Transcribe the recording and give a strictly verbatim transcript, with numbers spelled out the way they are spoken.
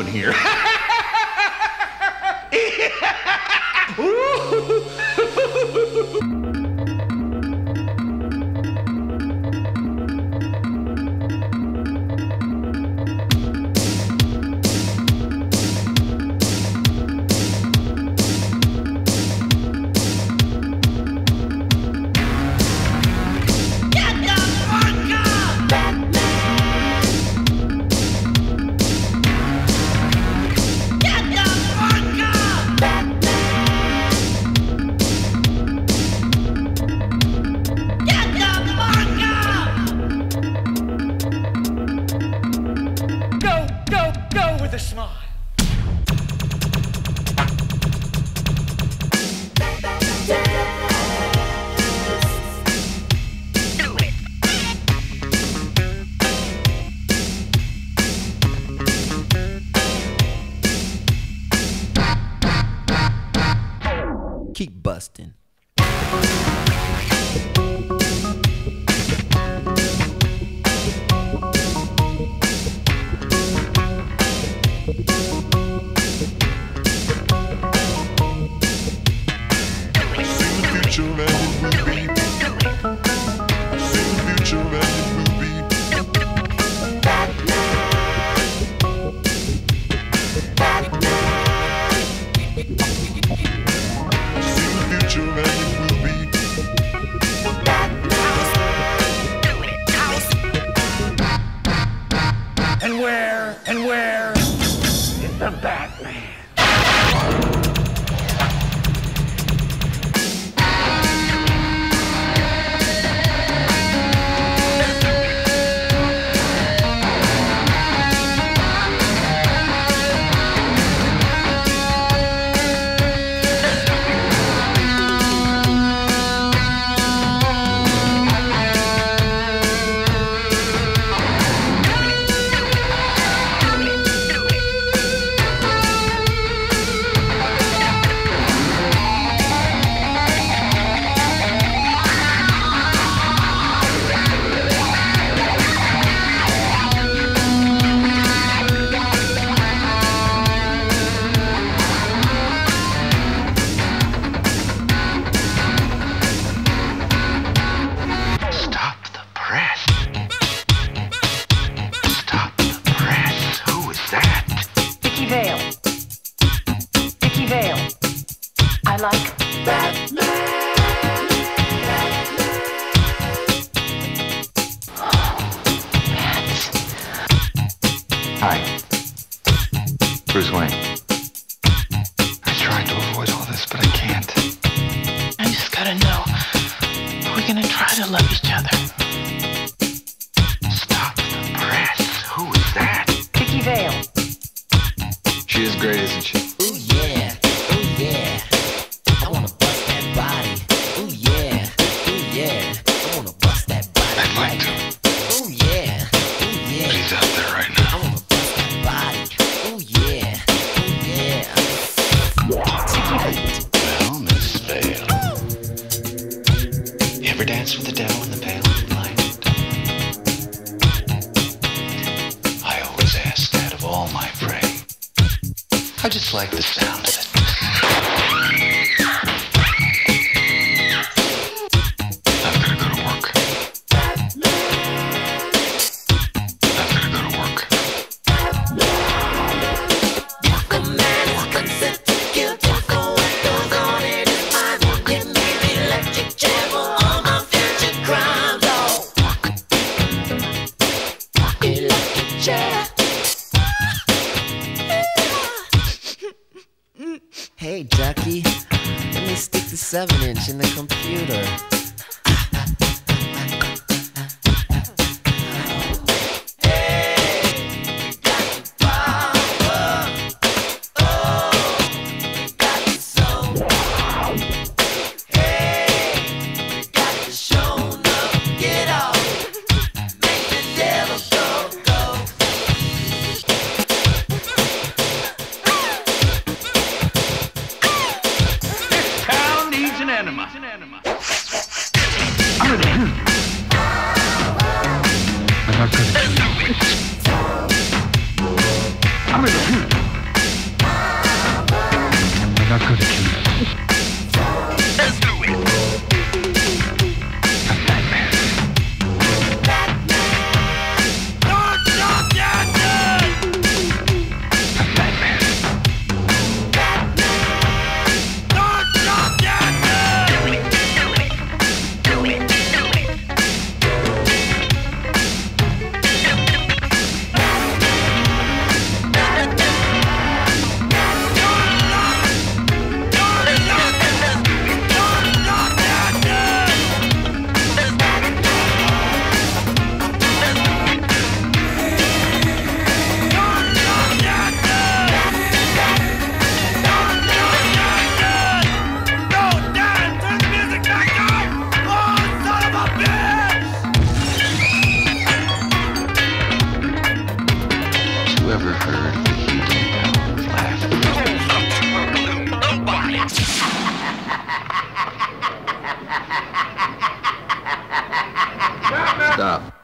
doing here? Keep busting. And where, and where is the Batman? I like Batman. Hi. Bruce Wayne. I tried to avoid all this, but I can't. I just gotta know, are we gonna try to love each other? Stop the press. Who is that? Vicky Vale. She is great, isn't she? Ooh yeah, ooh yeah. I wanna bust that body. Ooh yeah, ooh yeah. I wanna bust that body. I'd like to. Ooh yeah, ooh yeah. But he's out there right now. I wanna bust that body. Ooh yeah, ooh yeah. Well, Miss Vale, you ever dance with the devil in the pale moonlight? I always ask that of all my prey. I just like the sound of it. I've gotta go to work. I've gotta go to work. The man is consented to kill just for what goes on in his mind. Give me the electric chair for all my future crimes. Oh, electric chair. Hey, Ducky, let me stick the seven inch in the computer. I'm gonna shoot. I'm not gonna shoot. Let's do it. I'm Batman. Don't stop dancing! I'm Batman. Don't stop dancing! Do it, do it, do it, do it. You ever heard the healing power of laughter? Nobody. Stop.